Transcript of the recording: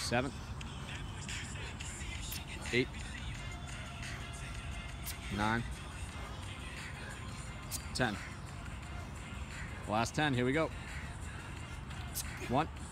7, 8, 9, 10. Last 10, here we go. 1,